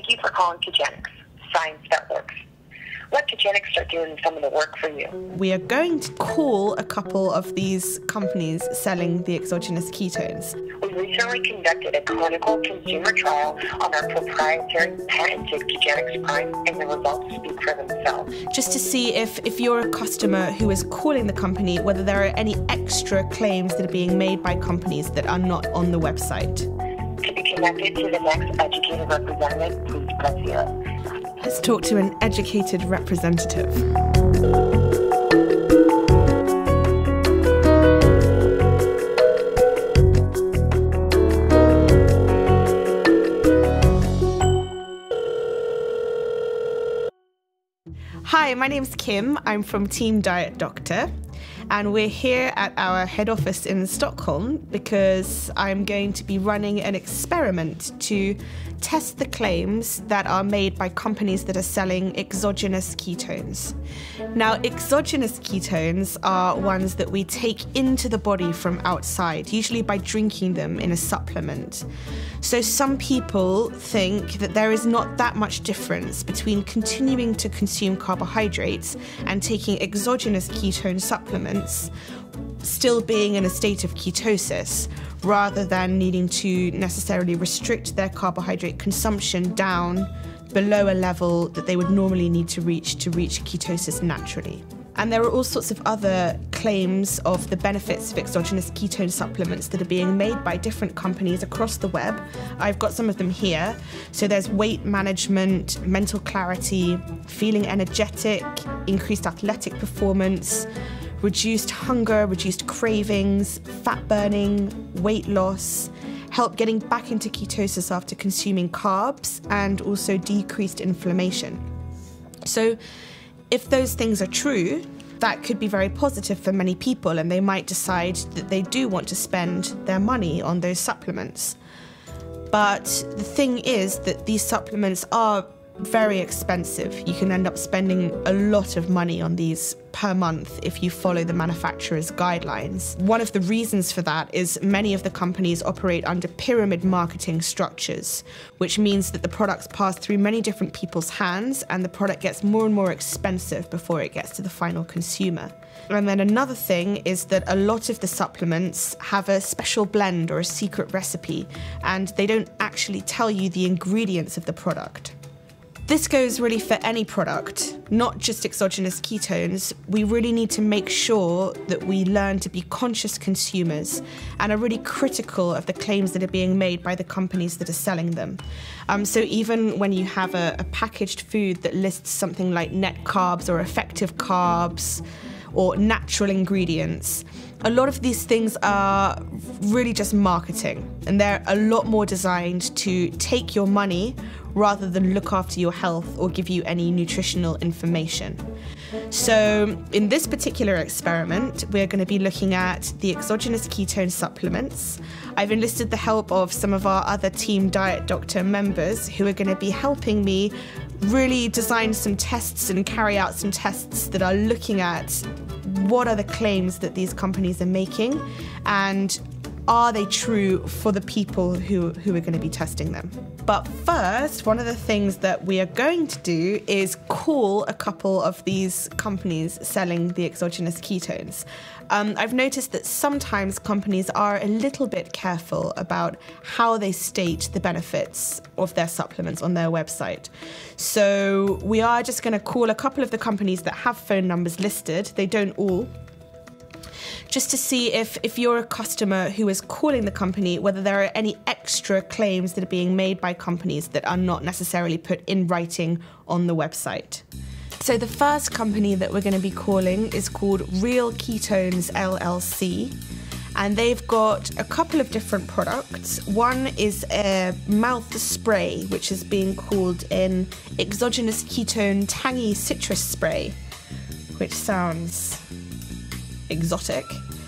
Thank you for calling Exogenous, science that works. Let Exogenous start doing some of the work for you. We are going to call a couple of these companies selling the exogenous ketones. We recently conducted a clinical consumer trial on our proprietary patented Exogenous Prime, and the results speak for themselves. Just to see if you're a customer who is calling the company, whether there are any extra claims that are being made by companies that are not on the website. To be connected to the next educated representative, please press 0. Let's talk to an educated representative. Hi, my name's Kim. I'm from Team Diet Doctor, and we're here at our head office in Stockholm because I'm going to be running an experiment to test the claims that are made by companies that are selling exogenous ketones. Now, exogenous ketones are ones that we take into the body from outside, usually by drinking them in a supplement. So some people think that there is not that much difference between continuing to consume carbohydrates and taking exogenous ketone supplements, still being in a state of ketosis, rather than needing to necessarily restrict their carbohydrate consumption down below a level that they would normally need to reach ketosis naturally. And there are all sorts of other claims of the benefits of exogenous ketone supplements that are being made by different companies across the web. I've got some of them here. So there's weight management, mental clarity, feeling energetic, increased athletic performance, reduced hunger, reduced cravings, fat burning, weight loss, help getting back into ketosis after consuming carbs, and also decreased inflammation. So if those things are true, that could be very positive for many people, and they might decide that they do want to spend their money on those supplements. But the thing is that these supplements are very expensive. You can end up spending a lot of money on these per month if you follow the manufacturer's guidelines. One of the reasons for that is many of the companies operate under pyramid marketing structures, which means that the products pass through many different people's hands and the product gets more and more expensive before it gets to the final consumer. And then another thing is that a lot of the supplements have a special blend or a secret recipe, and they don't actually tell you the ingredients of the product. This goes really for any product, not just exogenous ketones. We really need to make sure that we learn to be conscious consumers and are really critical of the claims that are being made by the companies that are selling them. So even when you have a packaged food that lists something like net carbs or effective carbs or natural ingredients, a lot of these things are really just marketing, and they're a lot more designed to take your money rather than look after your health or give you any nutritional information. So in this particular experiment, we're going to be looking at the exogenous ketone supplements. I've enlisted the help of some of our other Team Diet Doctor members who are going to be helping me really design some tests and carry out some tests that are looking at what are the claims that these companies are making, and are they true for the people who are going to be testing them. But first, one of the things that we are going to do is call a couple of these companies selling the exogenous ketones. I've noticed that sometimes companies are a little bit careful about how they state the benefits of their supplements on their website. So we are just going to call a couple of the companies that have phone numbers listed. They don't all. Just to see if you're a customer who is calling the company, whether there are any extra claims that are being made by companies that are not necessarily put in writing on the website. So the first company that we're going to be calling is called Real Ketones LLC, and they've got a couple of different products. One is a mouth spray, which is being called an Exogenous Ketone Tangy Citrus Spray, which sounds exotic.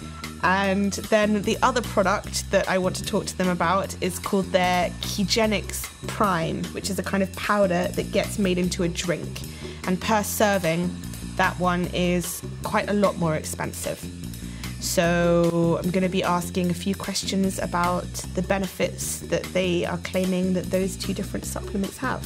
And then the other product that I want to talk to them about is called their Exogenous Prime, which is a kind of powder that gets made into a drink. And per serving, that one is quite a lot more expensive. So I'm going to be asking a few questions about the benefits that they are claiming that those two different supplements have.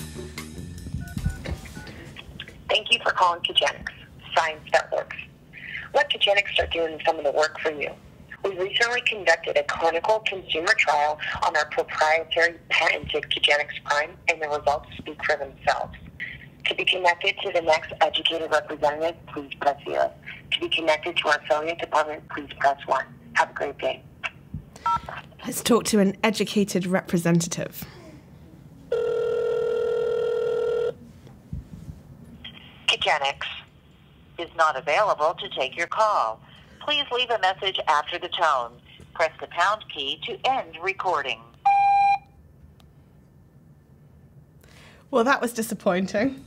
Thank you for calling Exogenous, science that works. Let Exogenous start doing some of the work for you. We recently conducted a clinical consumer trial on our proprietary patented Exogenous Prime, and the results speak for themselves. To be connected to the next educated representative, please press 0. To be connected to our affiliate department, please press 1. Have a great day. Let's talk to an educated representative. Exogenous is not available to take your call. Please leave a message after the tone. Press the pound key to end recording. Well, that was disappointing.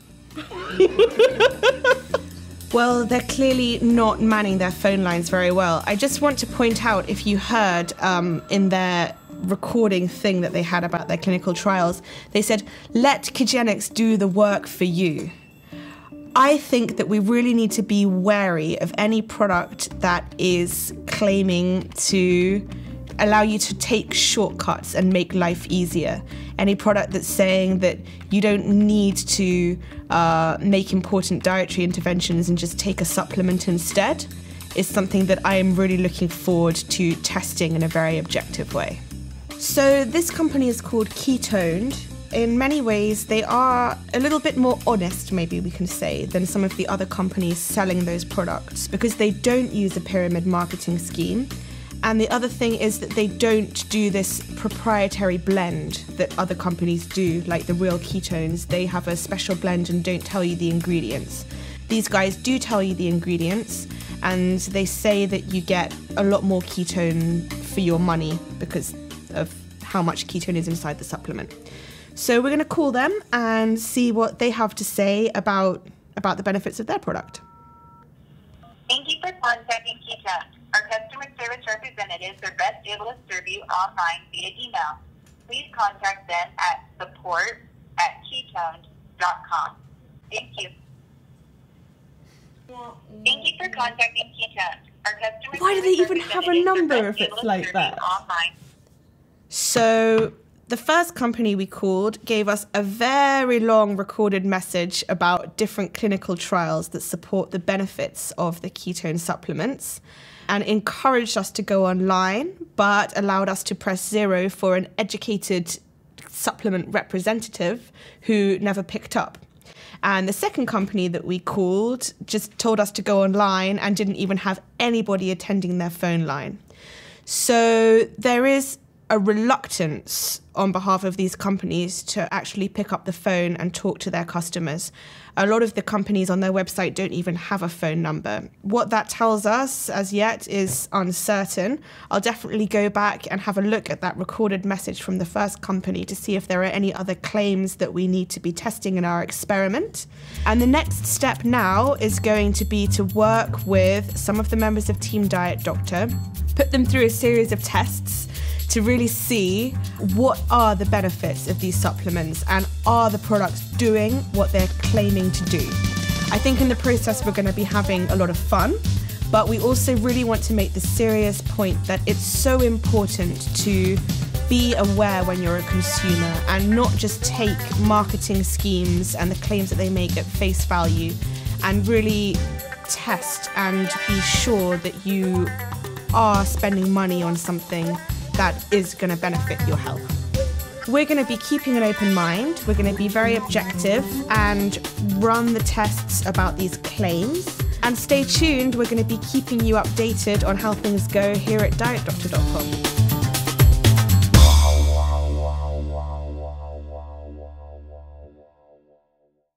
Well, they're clearly not manning their phone lines very well. I just want to point out, if you heard in their recording thing that they had about their clinical trials, they said, let Exogenous do the work for you. I think that we really need to be wary of any product that is claiming to allow you to take shortcuts and make life easier. Any product that's saying that you don't need to make important dietary interventions and just take a supplement instead is something that I am really looking forward to testing in a very objective way. So this company is called Ketone. In many ways, they are a little bit more honest, maybe we can say, than some of the other companies selling those products, because they don't use a pyramid marketing scheme. And the other thing is that they don't do this proprietary blend that other companies do, like the real ketones. They have a special blend and don't tell you the ingredients. These guys do tell you the ingredients, and they say that you get a lot more ketone for your money because of how much ketone is inside the supplement. So we're going to call them and see what they have to say about the benefits of their product. Thank you for contacting Ketone. Our customer service representatives are best able to serve you online via email. Please contact them at support@ketone.com. Thank you. Thank you for contacting Ketone. Our customer Why do they even have a number if it's like that? So the first company we called gave us a very long recorded message about different clinical trials that support the benefits of the ketone supplements, and encouraged us to go online, but allowed us to press 0 for an educated supplement representative who never picked up. And the second company that we called just told us to go online and didn't even have anybody attending their phone line. So there is a reluctance on behalf of these companies to actually pick up the phone and talk to their customers. A lot of the companies on their website don't even have a phone number. What that tells us as yet is uncertain. I'll definitely go back and have a look at that recorded message from the first company to see if there are any other claims that we need to be testing in our experiment. And the next step now is going to be to work with some of the members of Team Diet Doctor, put them through a series of tests to really see what are the benefits of these supplements and are the products doing what they're claiming to do. I think in the process we're going to be having a lot of fun, but we also really want to make the serious point that it's so important to be aware when you're a consumer and not just take marketing schemes and the claims that they make at face value, and really test and be sure that you are spending money on something that is going to benefit your health. We're going to be keeping an open mind. We're going to be very objective and run the tests about these claims. And stay tuned. We're going to be keeping you updated on how things go here at dietdoctor.com.